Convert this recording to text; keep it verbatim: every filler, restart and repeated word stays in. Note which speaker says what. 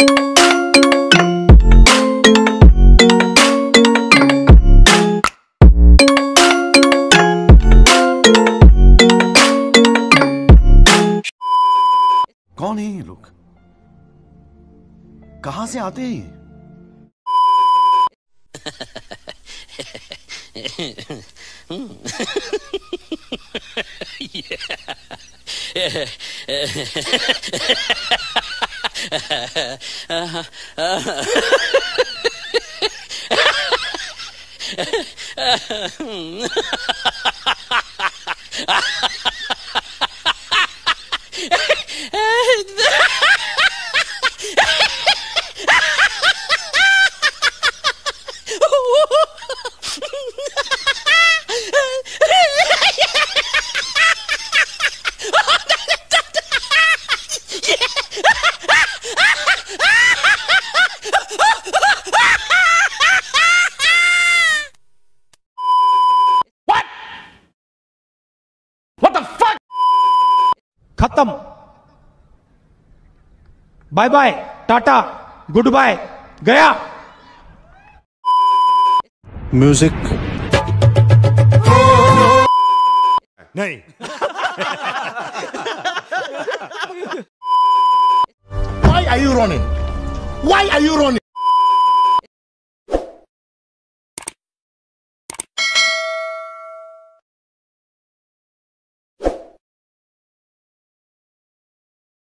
Speaker 1: कौन है ये लोग? कहां से आते हैं?
Speaker 2: खत्म। Bye bye, tata, good bye, गया।
Speaker 1: म्यूजिक
Speaker 2: नहीं।
Speaker 1: Why are you running? Why are you running?